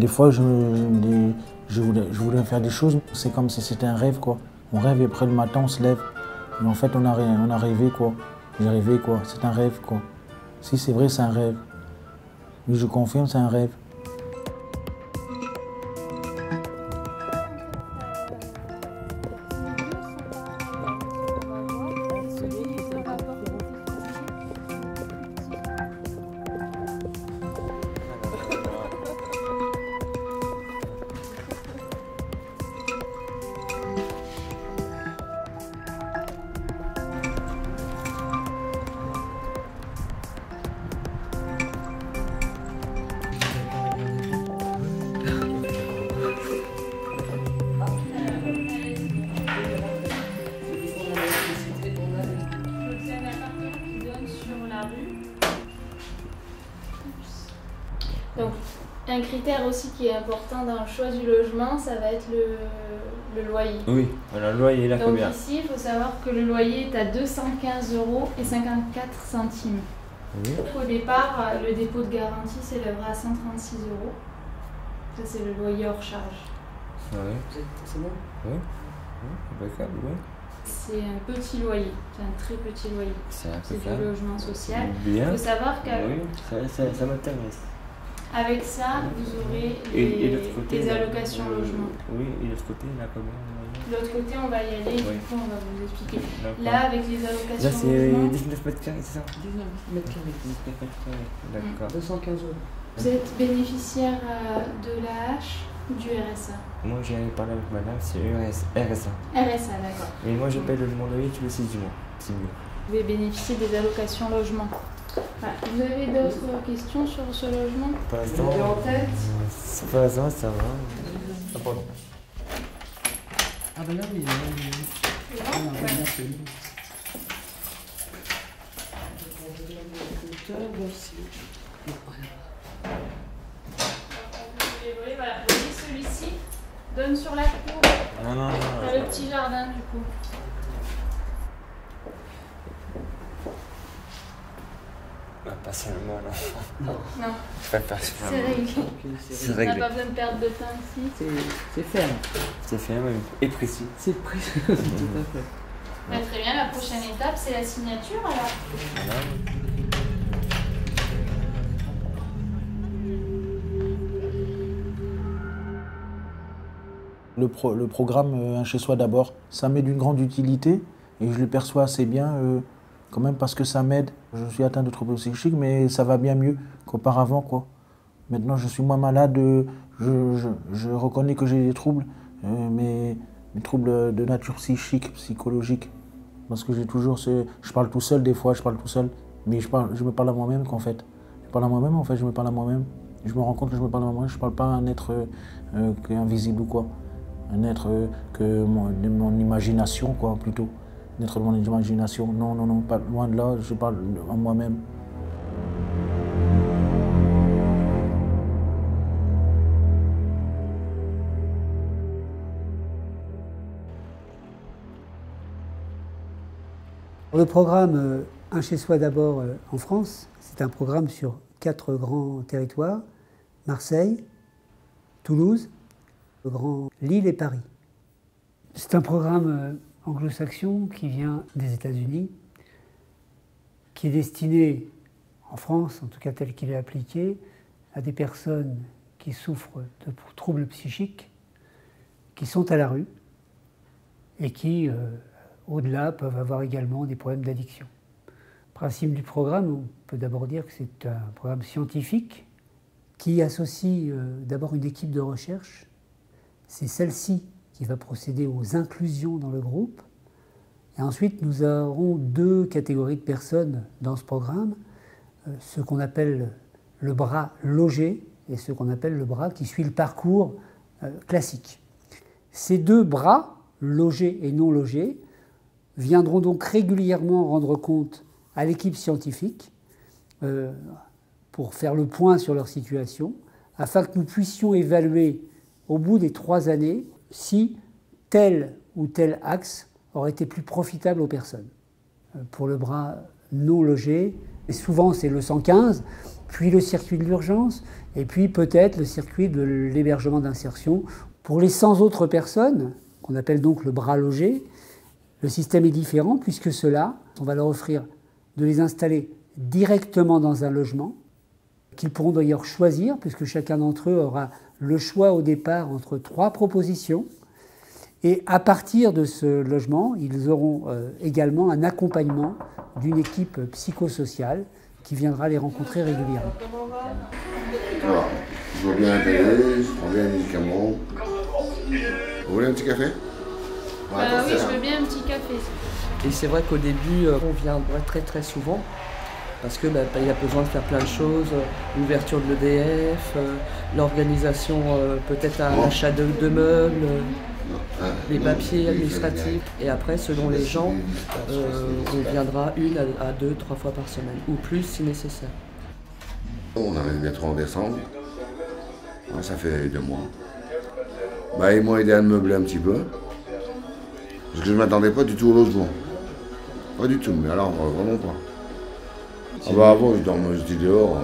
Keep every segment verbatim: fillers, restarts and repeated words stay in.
Des fois, je, je, me dis, je, voulais, je voulais faire des choses, c'est comme si c'était un rêve, quoi. On rêve et après le matin, on se lève. Mais en fait, on a, on a rêvé, quoi. J'ai rêvé, quoi. C'est un rêve, quoi. Si c'est vrai, c'est un rêve. Oui, je confirme, c'est un rêve. Donc, un critère aussi qui est important dans le choix du logement, ça va être le, le loyer. Oui, alors le loyer, là, Donc combien? ici, il faut savoir que le loyer est à deux cent quinze euros et cinquante-quatre centimes. Oui. Au départ, le dépôt de garantie s'élèvera à cent trente-six euros. Ça, c'est le loyer hors charge. Oui. C'est bon? Oui. Oui, impeccable, oui. C'est un petit loyer, c'est un très petit loyer. C'est du logement social. Bien. Il faut savoir qu'avec oui, ça, ça, ça m'intéresse. Avec ça, vous aurez les, et, et côté, les allocations là, logement. Oui, et l'autre côté, là, combien? De l'autre côté, on va y aller, oui. Du coup, on va vous expliquer. Là, avec les allocations là, c'est dix-neuf mètres carrés, c'est ça? dix-neuf mètres carrés. dix-neuf mètres carrés, d'accord. deux cent quinze euros. Vous êtes bénéficiaire de l'A H ou du R S A? Moi, j'ai parlé avec madame, c'est R S A. R S A, d'accord. Et moi, je paye le logement loyer tous les six mois. six mois. Vous pouvez bénéficier des allocations logement. Voilà. Vous avez d'autres questions sur ce logement? Pour l'instant, en tête pour l'instant, ça va. Ah, pardon. Ah ben là, oui, oui. C'est bon? Ah, ouais. là, c'est bon. Voilà. Vous voyez celui-ci donne sur la cour. Non, non, non. Dans le petit jardin du coup. Bah, pas seulement, non. Non. Non. Pas personnellement. C'est réglé. Okay, c'est On réglé. n'a pas besoin de perdre de temps ici. C'est ferme. C'est ferme et précis. C'est précis, tout à fait. Bah, très bien, la prochaine étape, c'est la signature alors. Voilà. Le, pro, le programme euh, Un chez soi d'abord, ça m'est d'une grande utilité et je le perçois assez bien euh, quand même parce que ça m'aide. Je suis atteint de troubles psychiques mais ça va bien mieux qu'auparavant, quoi. Maintenant je suis moins malade, euh, je, je, je reconnais que j'ai des troubles, euh, mais des troubles de nature psychique, psychologique. Parce que j'ai toujours ce... Je parle tout seul des fois, je parle tout seul, mais je, parle, je me parle à moi-même qu'en fait. Je parle à moi-même en fait, je me parle à moi-même. Je me rends compte que je me parle à moi-même, je ne parle pas à un être euh, invisible ou quoi. Un être que mon, de mon imagination, quoi, plutôt. Un être de mon imagination. Non, non, non, pas loin de là, je parle en moi-même. Le programme Un chez soi d'abord en France, c'est un programme sur quatre grands territoires, Marseille, Toulouse, le Grand Lille et Paris. C'est un programme anglo-saxon qui vient des États-Unis, qui est destiné, en France, en tout cas tel qu'il est appliqué, à des personnes qui souffrent de troubles psychiques, qui sont à la rue et qui, euh, au-delà, peuvent avoir également des problèmes d'addiction. Le principe du programme, on peut d'abord dire que c'est un programme scientifique qui associe euh, d'abord une équipe de recherche. C'est celle-ci qui va procéder aux inclusions dans le groupe. Et ensuite, nous aurons deux catégories de personnes dans ce programme, euh, ce qu'on appelle le bras logé et ce qu'on appelle le bras qui suit le parcours euh, classique. Ces deux bras, logés et non logés, viendront donc régulièrement rendre compte à l'équipe scientifique euh, pour faire le point sur leur situation, afin que nous puissions évaluer au bout des trois années si tel ou tel axe aurait été plus profitable aux personnes. Pour le bras non logé, et souvent c'est le cent quinze, puis le circuit de l'urgence, et puis peut-être le circuit de l'hébergement d'insertion. Pour les cent autres personnes, qu'on appelle donc le bras logé, le système est différent puisque ceux-là, on va leur offrir de les installer directement dans un logement, qu'ils pourront d'ailleurs choisir, puisque chacun d'entre eux aura le choix au départ entre trois propositions. Et à partir de ce logement, ils auront euh, également un accompagnement d'une équipe psychosociale qui viendra les rencontrer régulièrement. Alors, je vois bien la télé, je prends bien les médicaments. Vous voulez un petit café? Bah oui, je veux bien un petit café. Et c'est vrai qu'au début, euh, on vient très très souvent, parce que bah, il y a besoin de faire plein de choses, euh, l'ouverture de l'E D F, euh, l'organisation euh, peut-être à l'achat de, de meubles, euh, les papiers administratifs. Et après, selon les gens, euh, on viendra une à, à deux, trois fois par semaine, ou plus si nécessaire. On arrive bientôt en décembre. Ouais, ça fait deux mois. Bah, ils m'ont aidé à me meubler un petit peu. Parce que je ne m'attendais pas du tout au logement. Pas du tout, mais alors vraiment pas. Ah bah avant, je dormais, j'étais dehors.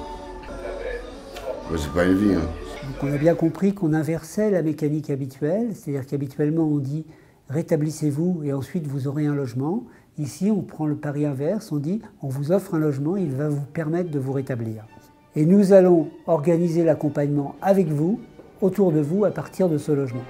Bah, c'est pas une vie. Hein. Donc on a bien compris qu'on inversait la mécanique habituelle, c'est-à-dire qu'habituellement on dit rétablissez-vous et ensuite vous aurez un logement. Ici, on prend le pari inverse, on dit on vous offre un logement, il va vous permettre de vous rétablir. Et nous allons organiser l'accompagnement avec vous, autour de vous, à partir de ce logement.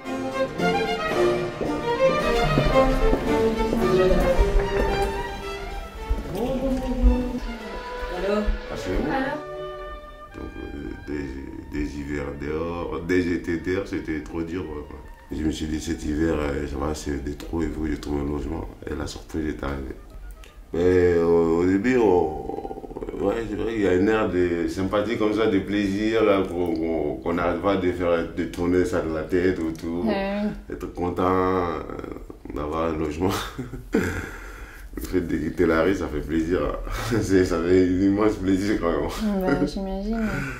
Alors, Ah, c'est bon. Alors, Donc, euh, des, des hivers dehors, des étés dehors, c'était trop dur. Ouais, quoi. Et je me suis dit, cet hiver, euh, ça va, c'est des trous, il faut que je trouve un logement. Et la surprise est arrivée. Mais euh, au début, on... ouais, c'est vrai qu'il y a une air de sympathie comme ça, de plaisir, qu'on qu'on n'arrête pas de faire, de tourner ça de la tête autour, euh, être content euh, d'avoir un logement. Le fait de quitter la rue, ça fait plaisir. Ça fait un immense plaisir quand même. bah, j'imagine.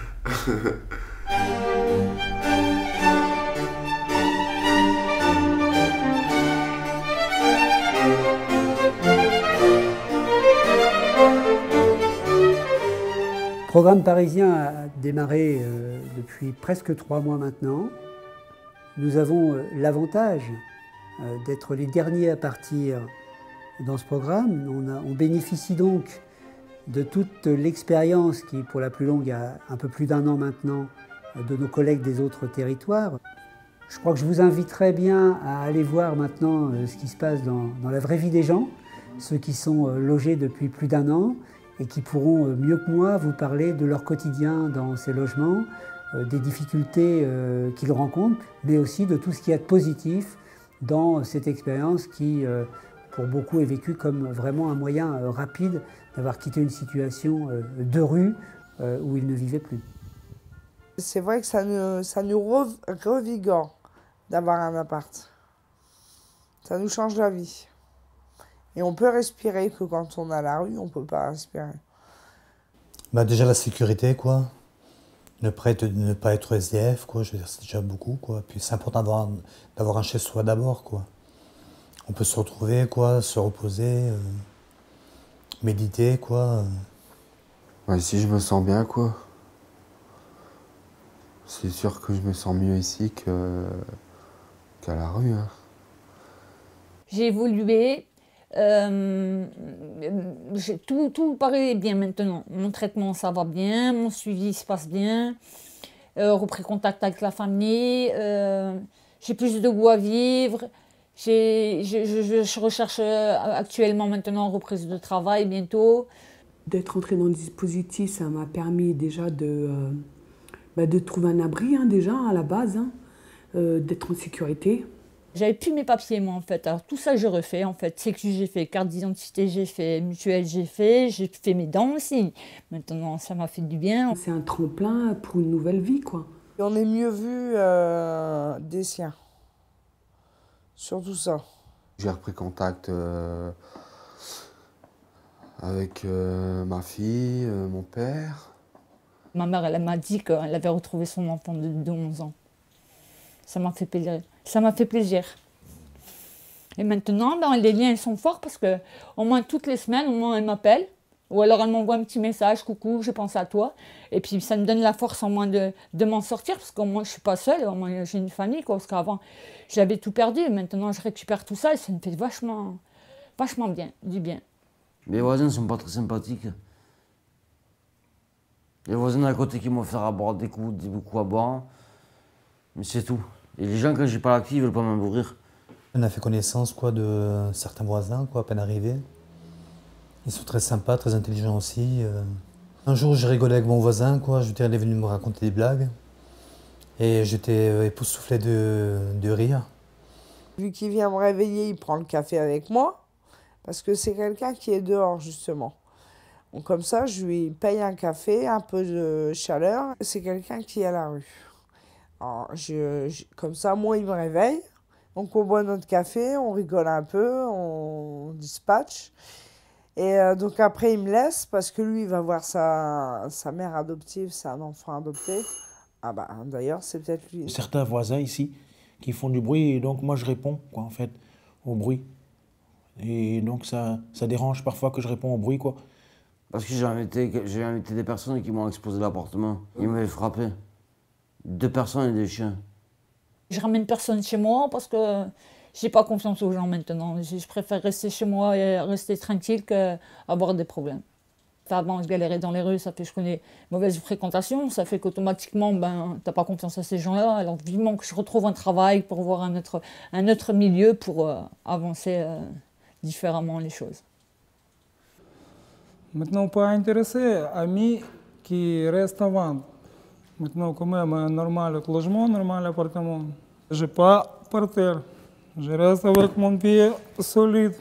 Le programme parisien a démarré euh, depuis presque trois mois maintenant. Nous avons euh, l'avantage euh, d'être les derniers à partir dans ce programme. On, a, on bénéficie donc de toute l'expérience qui, pour la plus longue, a un peu plus d'un an maintenant, de nos collègues des autres territoires. Je crois que je vous inviterai bien à aller voir maintenant euh, ce qui se passe dans, dans la vraie vie des gens, ceux qui sont euh, logés depuis plus d'un an, et qui pourront mieux que moi vous parler de leur quotidien dans ces logements, euh, des difficultés euh, qu'ils rencontrent, mais aussi de tout ce qu'il y a de positif dans cette expérience qui, euh, pour beaucoup, est vécue comme vraiment un moyen euh, rapide d'avoir quitté une situation euh, de rue euh, où ils ne vivaient plus. C'est vrai que ça nous, ça nous rev- revigore d'avoir un appart. Ça nous change la vie. Et on peut respirer que quand on est à la rue, on ne peut pas respirer. Bah déjà la sécurité, quoi. Ne pas être, ne pas être S D F, quoi. Je veux dire, c'est déjà beaucoup, quoi. Puis c'est important d'avoir, d'avoir un chez-soi d'abord, quoi. On peut se retrouver, quoi, se reposer, euh, méditer, quoi. Ouais, ici, je me sens bien, quoi. C'est sûr que je me sens mieux ici que, qu'à la rue. Hein. J'ai évolué. Euh, tout, tout paraît bien maintenant. Mon traitement, ça va bien. Mon suivi se passe bien. Euh, repris contact avec la famille. Euh, j'ai plus de goût à vivre. J'ai, je, je, je recherche actuellement maintenant reprise de travail bientôt. D'être entrée dans le dispositif, ça m'a permis déjà de, euh, bah de trouver un abri hein, déjà à la base, hein, euh, d'être en sécurité. J'avais plus mes papiers, moi, en fait. Alors, tout ça, j'ai refait, en fait. Sécu, j'ai fait. Carte d'identité, j'ai fait. Mutuelle, j'ai fait. J'ai fait mes dents aussi. Maintenant, ça m'a fait du bien. C'est un tremplin pour une nouvelle vie, quoi. Et on est mieux vu euh, des siens. Surtout ça. J'ai repris contact euh, avec euh, ma fille, euh, mon père. Ma mère, elle m'a dit qu'elle avait retrouvé son enfant de, de onze ans. Ça m'a fait plaisir. Ça m'a fait plaisir. Et maintenant, ben, les liens sont forts parce que au moins toutes les semaines, au moins elle m'appelle. Ou alors elle m'envoie un petit message, coucou, je pense à toi. Et puis ça me donne la force en moins de, de m'en sortir, parce qu'au moins je ne suis pas seule, au moins j'ai une famille, quoi, parce qu'avant j'avais tout perdu, maintenant je récupère tout ça et ça me fait vachement, vachement bien, du bien. Mes voisins ne sont pas très sympathiques. Les voisins à côté qui m'ont fait à boire des coups, des coups à boire, mais c'est tout. Et les gens, quand j'ai pas l'actif, ils veulent pas m'ouvrir. On a fait connaissance quoi, de certains voisins, quoi, à peine arrivés. Ils sont très sympas, très intelligents aussi. Un jour, j'ai rigolé avec mon voisin, quoi. Je il est venu me raconter des blagues. Et j'étais époustouflé de, de rire. Vu qu'il vient me réveiller, il prend le café avec moi. Parce que c'est quelqu'un qui est dehors, justement. Donc, comme ça, je lui paye un café, un peu de chaleur. C'est quelqu'un qui est à la rue. Alors, je, je, comme ça, moi, il me réveille. Donc, on boit notre café, on rigole un peu, on dispatche. Et euh, donc après, il me laisse parce que lui, il va voir sa, sa mère adoptive, c'est un enfant adopté. Ah bah, d'ailleurs, c'est peut-être lui. Certains voisins ici qui font du bruit et donc moi, je réponds, quoi, en fait, au bruit. Et donc, ça, ça dérange parfois que je réponds au bruit, quoi. Parce que j'ai invité, j'ai invité des personnes qui m'ont exposé l'appartement. Ils m'avaient frappé. Deux personnes et des chiens. Je ramène personne chez moi parce que j'ai pas confiance aux gens maintenant. Je préfère rester chez moi et rester tranquille qu'avoir des problèmes. Avant, je galérais dans les rues, ça fait que je connais mauvaise fréquentation, ça fait qu'automatiquement, ben, t'as pas confiance à ces gens-là. Alors vivement que je retrouve un travail pour voir un autre, un autre milieu pour euh, avancer euh, différemment les choses. Maintenant, pas intéressé, amis qui restent à vendre. Maintenant, quand même, un normal logement, un normal appartement. Je n'ai pas par terre. Je reste avec mon pied solide.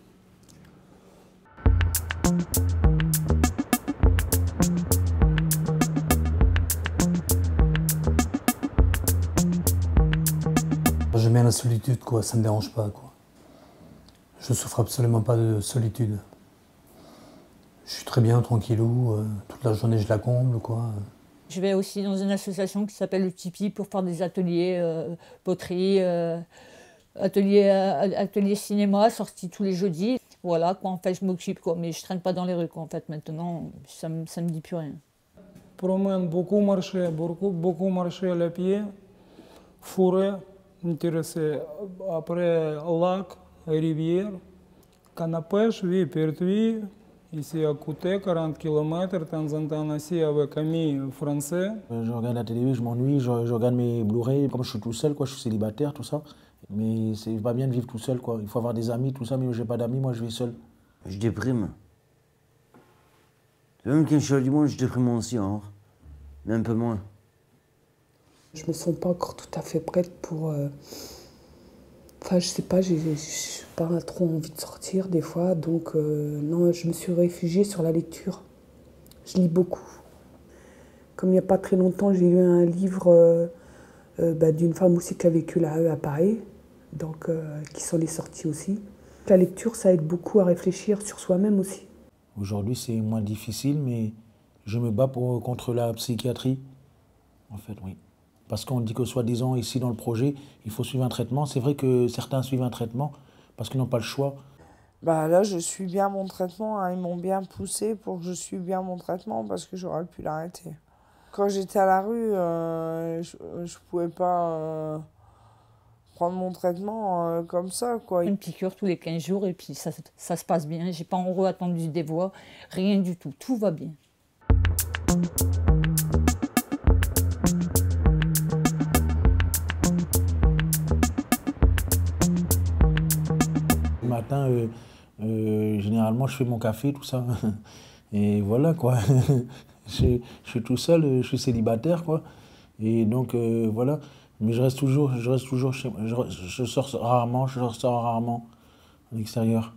J'aime bien la solitude, quoi. Ça ne me dérange pas, quoi. Je souffre absolument pas de solitude. Je suis très bien, tranquillou. Euh, toute la journée, je la comble, quoi. Je vais aussi dans une association qui s'appelle le Tipeee pour faire des ateliers euh, poterie, euh, ateliers, euh, ateliers cinéma, sortis tous les jeudis. Voilà, quoi, en fait, je m'occupe, quoi, mais je traîne pas dans les rues, quoi, en fait, maintenant, ça me, ça me dit plus rien. Promène beaucoup marché, beaucoup, beaucoup marché à pied, forêt, intéressé. Après, lac, rivière, canne à pêche, oui, Pertuis. Ici à côté, quarante kilomètres, de temps en temps assis avec amis français. Je regarde la télé, je m'ennuie, je, je regarde mes Blu-ray. Comme je suis tout seul, quoi, je suis célibataire, tout ça. Mais c'est pas bien de vivre tout seul, quoi. Il faut avoir des amis, tout ça, mais j'ai pas d'amis, moi je vis seul. Je déprime. Même quand je suis à Limoges, je déprime aussi, hein. Mais un peu moins. Je me sens pas encore tout à fait prête pour... Euh... Enfin, je sais pas, j'ai pas trop envie de sortir des fois, donc euh, non, je me suis réfugiée sur la lecture. Je lis beaucoup. Comme il n'y a pas très longtemps, j'ai lu un livre euh, euh, bah, d'une femme aussi qui a vécu là à Paris, donc euh, qui s'en est sortie aussi. La lecture, ça aide beaucoup à réfléchir sur soi-même aussi. Aujourd'hui, c'est moins difficile, mais je me bats pour, contre la psychiatrie, en fait, oui. Parce qu'on dit que soi-disant, ici dans le projet, il faut suivre un traitement. C'est vrai que certains suivent un traitement parce qu'ils n'ont pas le choix. Bah là, je suis bien mon traitement. Hein. Ils m'ont bien poussé pour que je suive bien mon traitement parce que j'aurais pu l'arrêter. Quand j'étais à la rue, euh, je ne pouvais pas euh, prendre mon traitement euh, comme ça, quoi. Une piqûre tous les quinze jours et puis ça, ça se passe bien. J'ai pas en gros attendu des voix, rien du tout. Tout va bien. Le matin, euh, euh, généralement, je fais mon café, tout ça. Et voilà, quoi. je, je suis tout seul, je suis célibataire, quoi. Et donc, euh, voilà. Mais je reste toujours, je reste toujours chez moi. Je, je sors rarement, je sors rarement à l'extérieur.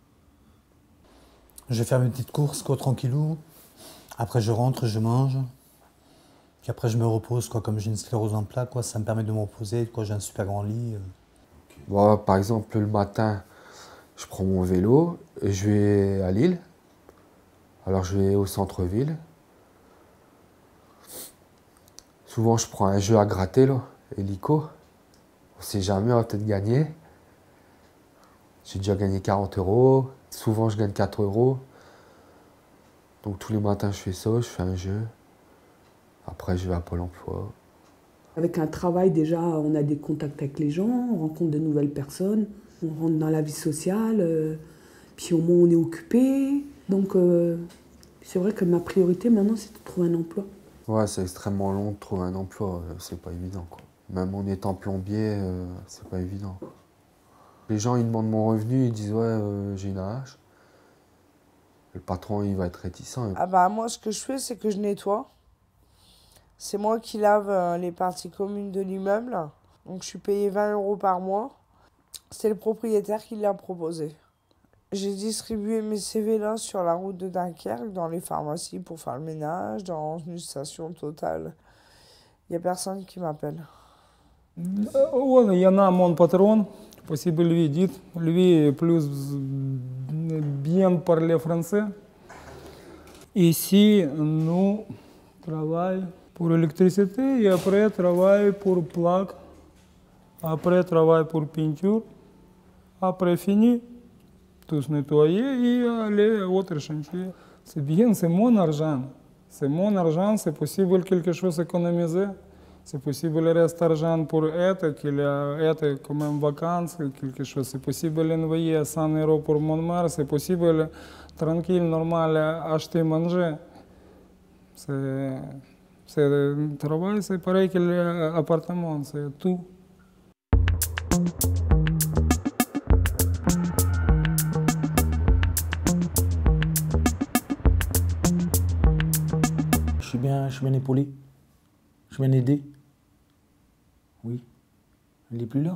Je vais faire mes petites courses, quoi, tranquillou. Après, je rentre, je mange. Puis après, je me repose, quoi. Comme j'ai une sclérose en plaques, quoi, ça me permet de me reposer, quoi. J'ai un super grand lit. Bon, par exemple, le matin, je prends mon vélo et je vais à Lille. Alors, je vais au centre-ville. Souvent, je prends un jeu à gratter, là, hélico. On ne sait jamais, on va peut-être gagner. J'ai déjà gagné quarante euros. Souvent, je gagne quatre euros. Donc tous les matins, je fais ça, je fais un jeu. Après, je vais à Pôle emploi. Avec un travail, déjà, on a des contacts avec les gens, on rencontre de nouvelles personnes, on rentre dans la vie sociale, euh, puis au moins on est occupé. Donc euh, c'est vrai que ma priorité maintenant, c'est de trouver un emploi. Ouais, c'est extrêmement long de trouver un emploi, euh, c'est pas évident, quoi. Même en étant plombier, euh, c'est pas évident. Les gens, ils demandent mon revenu, ils disent « ouais, euh, j'ai une A H ». Le patron, il va être réticent. Ah bah moi, ce que je fais, c'est que je nettoie. C'est moi qui lave euh, les parties communes de l'immeuble. Donc je suis payée vingt euros par mois. C'est le propriétaire qui l'a proposé. J'ai distribué mes C V là sur la route de Dunkerque, dans les pharmacies pour faire le ménage, dans une station Total. Il n'y a personne qui m'appelle. Он, я на mon patron, possible lui dit, lui plus bien parler français. Ici, nous travaillons pour l'électricité et après travail pour plaque, après travail pour peinture, après fini, tous nettoyer et aller à autre chantier. C'est bien, c'est mon argent. C'est mon argent, c'est possible quelque chose économiser. C'est possible rester argent pour être, qu'il y a être comme même vacances, quelque chose. C'est possible envoyer cent euros pour mon mère, c'est possible tranquille, normal, acheter, manger. C'est, c'est le travail, c'est pareil que l'appartement, c'est tout. Je suis bien, je suis bien épaulé. Je suis bien aidé. Oui. Elle n'est plus là?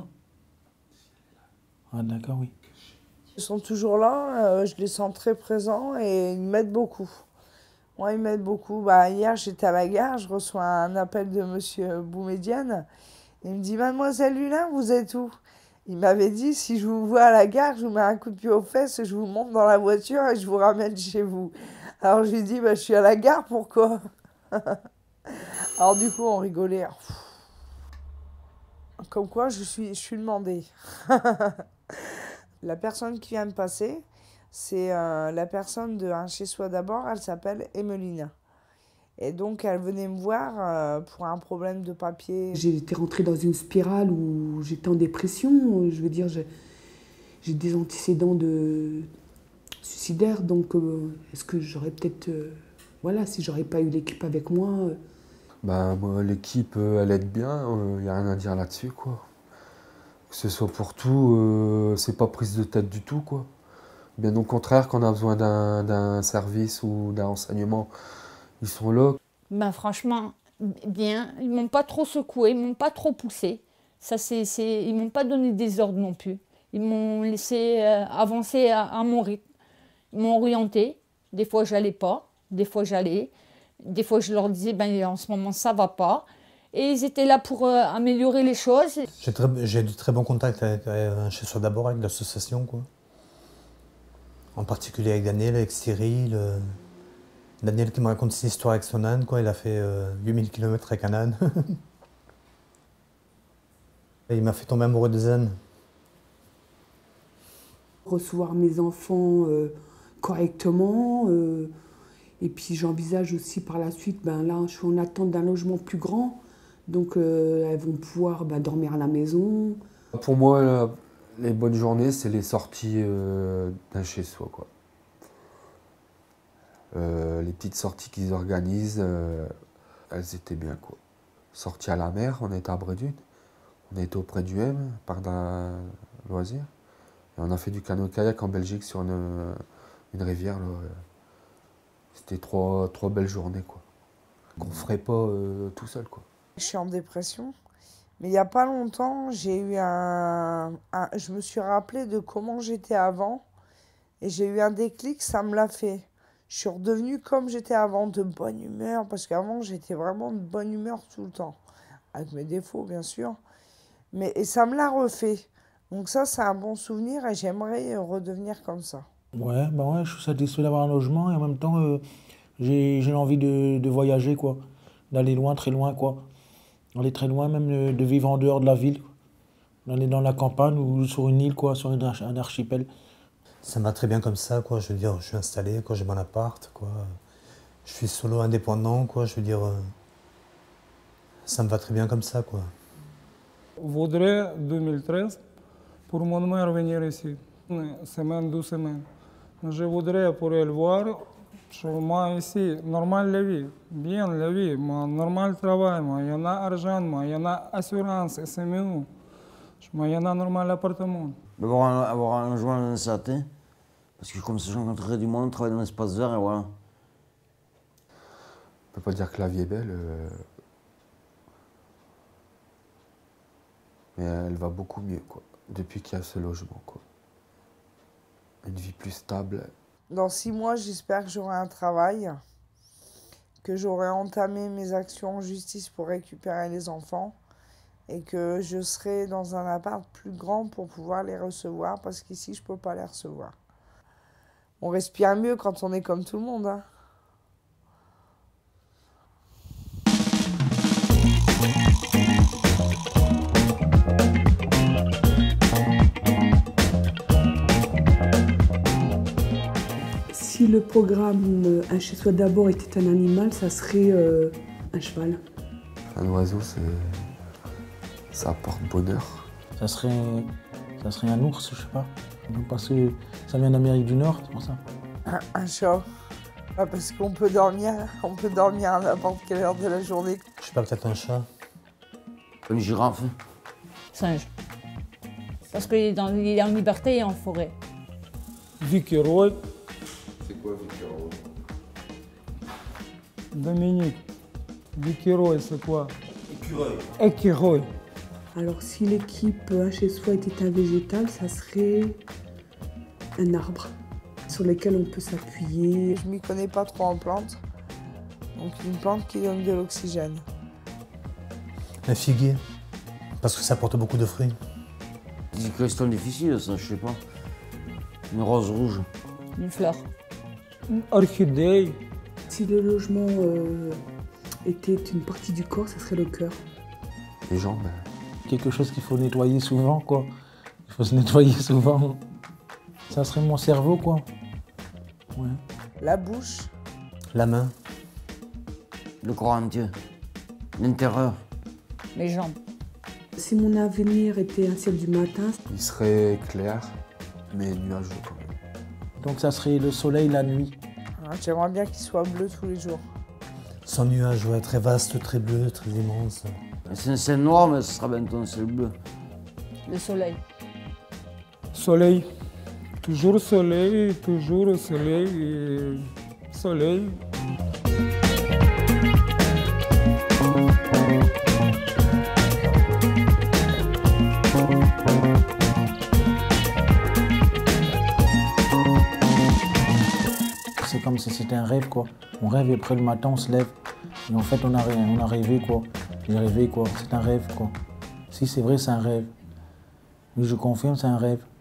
Ah d'accord, oui. Ils sont toujours là, euh, je les sens très présents et ils m'aident beaucoup. Moi, ils m'aident beaucoup. Bah, hier, j'étais à la gare, je reçois un appel de monsieur Boumedienne. Il me dit « Mademoiselle Lulin, vous êtes où ?» Il m'avait dit « Si je vous vois à la gare, je vous mets un coup de pied aux fesses, je vous monte dans la voiture et je vous ramène chez vous. » Alors je lui dis bah, « Je suis à la gare, pourquoi ?» Alors du coup, on rigolait. Comme quoi, je suis, je suis demandée. La personne qui vient de passer, c'est euh, la personne de Un Chez Soi d'abord, elle s'appelle Emeline. Et donc, elle venait me voir euh, pour un problème de papier. J'ai été rentrée dans une spirale où j'étais en dépression. Je veux dire, j'ai, j'ai des antécédents de suicidaires. Donc, euh, est-ce que j'aurais peut-être... Euh, voilà, si j'aurais pas eu l'équipe avec moi... Euh, Bah, moi, l'équipe, euh, elle aide bien, il n'y a rien à dire là-dessus, quoi. Que ce soit pour tout, euh, c'est pas prise de tête du tout, quoi. Bien au contraire, quand on a besoin d'un, d'un service ou d'un renseignement, ils sont là. Ben franchement, bien. Ils m'ont pas trop secoué, ils m'ont pas trop poussé. Ça, c'est, c'est... Ils m'ont pas donné des ordres non plus. Ils m'ont laissé euh, avancer à, à mon rythme. Ils m'ont orienté. Des fois, j'allais pas. Des fois, j'allais. Des fois, je leur disais, ben, en ce moment, ça va pas. Et ils étaient là pour euh, améliorer les choses. J'ai, très, j'ai de très bons contacts avec, avec Chez Soi d'abord, avec l'association, quoi. En particulier avec Daniel, avec Cyril. Euh, Daniel qui me raconte ses histoires avec son âne, quoi. Il a fait euh, huit mille kilomètres avec un âne. Et il m'a fait tomber amoureux des ânes. Recevoir mes enfants euh, correctement. Euh, et puis j'envisage aussi par la suite, ben là, je suis en attente d'un logement plus grand. Donc euh, elles vont pouvoir ben, dormir à la maison. Pour moi, là, les bonnes journées, c'est les sorties euh, d'un chez soi, quoi. Euh, les petites sorties qu'ils organisent, euh, elles étaient bien, quoi. Sorties à la mer, on était à Brédune, on était auprès du M, par d'un loisir. Et on a fait du canot-kayak en Belgique sur une, une rivière, là. C'était trois, trois belles journées, quoi. Qu'on ferait pas euh, tout seul, quoi. Je suis en dépression. Mais il n'y a pas longtemps, j'ai eu un, un... Je me suis rappelé de comment j'étais avant. Et j'ai eu un déclic, ça me l'a fait. Je suis redevenue comme j'étais avant, de bonne humeur. Parce qu'avant, j'étais vraiment de bonne humeur tout le temps. Avec mes défauts, bien sûr. Mais, et ça me l'a refait. Donc ça, c'est un bon souvenir et j'aimerais redevenir comme ça. Ouais, bah ouais, je suis satisfait d'avoir un logement et en même temps, euh, j'ai, j'ai envie de, de voyager, quoi. D'aller loin, très loin, quoi. Aller très loin, même de, de vivre en dehors de la ville. D'aller dans la campagne ou sur une île, quoi, sur une, un archipel. Ça me va très bien comme ça, quoi. Je veux dire, je suis installé, quoi, j'ai mon appart, quoi. Je suis solo indépendant, quoi, je veux dire, euh, ça me va très bien comme ça, quoi. Je voudrais, deux mille treize, pour mon mère venir ici, semaine, deux semaines. Je voudrais pour elle voir, moi ici, normal la vie, bien la vie, moi, normal travail, moi, il y en a argent, moi, il y en a assurance, S M U, moi, il y en a normal appartement. Avoir un, avoir un logement dans certain, parce que comme ça, je rencontrerai du monde, travailler dans l'espace vert et voilà. On peut pas dire que la vie est belle, euh, mais elle va beaucoup mieux, quoi, depuis qu'il y a ce logement, quoi. Une vie plus stable. Dans six mois, j'espère que j'aurai un travail, que j'aurai entamé mes actions en justice pour récupérer les enfants et que je serai dans un appart plus grand pour pouvoir les recevoir parce qu'ici, je ne peux pas les recevoir. On respire mieux quand on est comme tout le monde, hein. Si le programme Un chez soi d'abord était un animal, ça serait euh, un cheval. Un oiseau, c'est... ça apporte bonheur. Ça serait, ça serait un ours, je sais pas. Parce que ça vient d'Amérique du Nord, c'est pour ça. Un, un chat. Ah, parce qu'on peut dormir, on peut dormir à n'importe quelle heure de la journée. Je sais pas, peut-être un chat. Une girafe. Singe. Parce qu'il est, dans, il est en liberté et en forêt. Viceroy. C'est quoi Viceroy? Dominique. Viceroy, c'est quoi? Écureuil. Écureuil. Alors si l'équipe Un chez soi était un végétal, ça serait un arbre sur lequel on peut s'appuyer. Je m'y connais pas trop en plantes, donc une plante qui donne de l'oxygène. Un figuier, parce que ça apporte beaucoup de fruits. C'est une question difficile, ça, je sais pas. Une rose rouge. Une fleur. Une orchidée. Si le logement euh, était une partie du corps, ça serait le cœur. Les jambes. Quelque chose qu'il faut nettoyer souvent, quoi. Il faut se nettoyer souvent. Ça serait mon cerveau, quoi. Ouais. La bouche. La main. Le corps entier. L'intérieur. Les jambes. Si mon avenir était un ciel du matin, il serait clair, mais nuageux quand même. Donc ça serait le soleil la nuit. Ah, j'aimerais bien qu'il soit bleu tous les jours. Sans nuage, ouais, très vaste, très bleu, très immense. C'est un ciel noir, mais ce sera bientôt un ciel bleu. Le soleil. Soleil. Toujours soleil, toujours soleil, et soleil. C'est comme si c'était un rêve, quoi. On rêve et après le matin, on se lève. Et en fait, on a, on a rêvé, quoi. J'ai rêvé, quoi. C'est un rêve, quoi. Si c'est vrai, c'est un rêve. Oui, je confirme, c'est un rêve.